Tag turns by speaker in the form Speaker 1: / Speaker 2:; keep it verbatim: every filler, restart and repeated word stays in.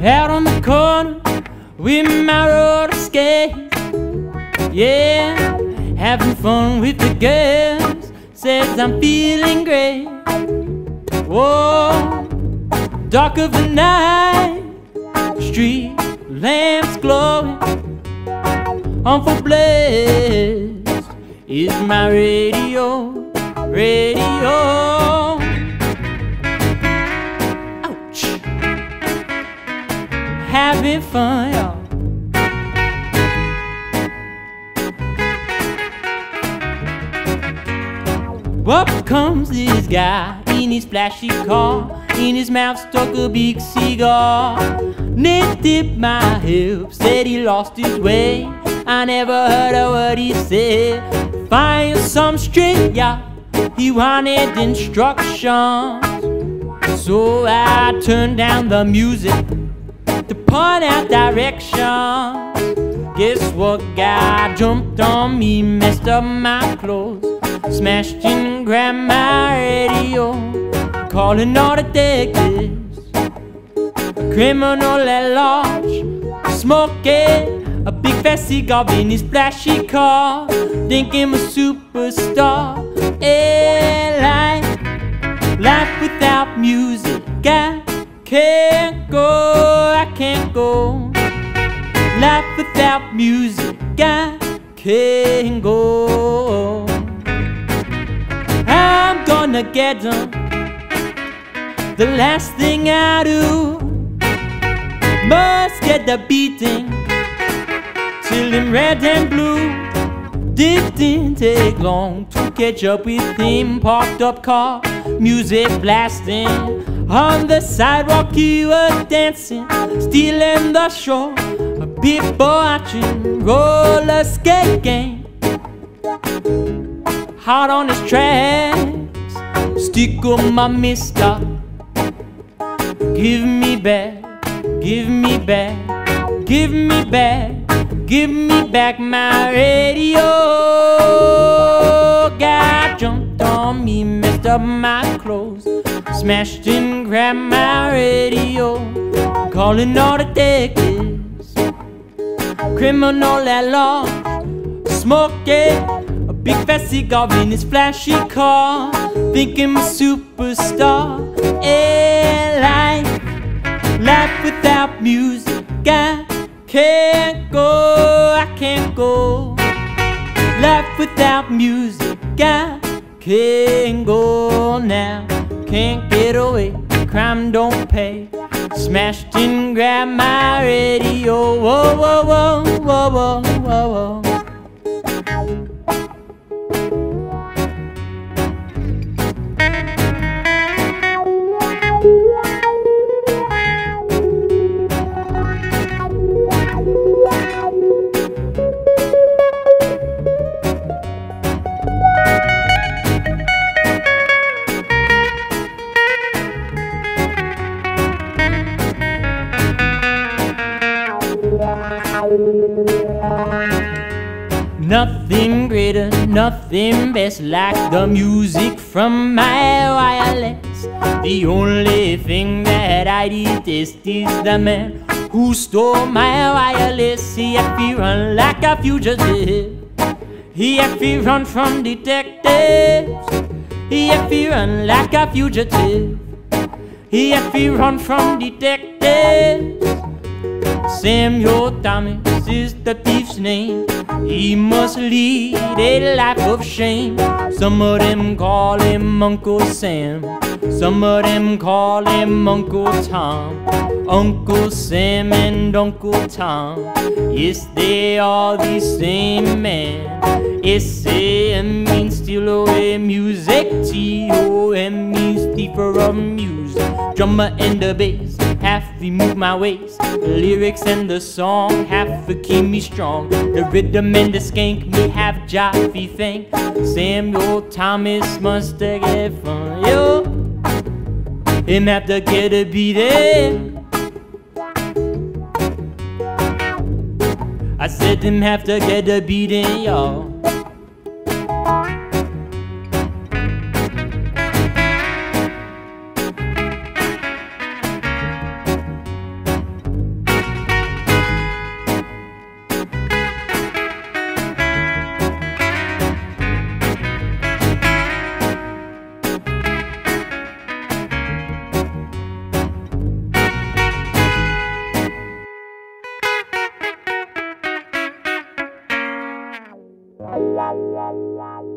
Speaker 1: out on the corner with my roller skates. Yeah, having fun with the girls, says I'm feeling great. Whoa, dark of the night, street lamps glowing, on for blessed is my radio, radio. Ouch. Having fun, y'all. Up comes this guy in his flashy car, in his mouth stuck a big cigar. Nick dipped my hip, said he lost his way. I never heard a word he said. Find some straight, yeah, he wanted instructions. So I turned down the music to point out directions. Guess what guy jumped on me, messed up my clothes, smashed and grabbed my radio, calling all detectives. A criminal at large, smoking a big fat cigar in his flashy car, thinking I'm a superstar. Hey, life, life without music, I can't go, I can't go. Life without music, I can't go. I'm gonna get them. The last thing I do, must get the beating till I'm red and blue. It didn't take long to catch up with him. Parked up car, music blasting. On the sidewalk he was dancing, stealing the show. People watching roller skate game. Hot on his tracks, stick on my mister. Give me back, give me back, give me back, give me back my radio. Guy jumped on me, messed up my clothes, smashed and grabbed my radio, calling all the detectives. Criminal at large, smoking a big fat cigar in his flashy car, thinking I'm a superstar. Hey, life, life without music, I can't go, I can't go. Life without music, I can't go now. Can't get away, crime don't pay. Smashed and grabbed my radio. Whoa, whoa, whoa, whoa, whoa, whoa, whoa. Nothing greater, nothing best like the music from my wireless. The only thing that I detest is the man who stole my wireless. He had to run like a fugitive, he had to run from detectives. He had to run like a fugitive, he had to run from detectives. Samuel Thomas is the thief's name. He must lead a life of shame. Some of them call him Uncle Sam, some of them call him Uncle Tom. Uncle Sam and Uncle Tom, yes, they are the same man. S A M means steal away music, T O M means thiefer of music. Drummer and the bass have to move my waist, the lyrics and the song have to keep me strong. The rhythm and the skank me have Jaffe think. Samuel Thomas must have get fun, yo. Him have to get a beat in. I said him have to get a beat in, y'all.
Speaker 2: la la la la.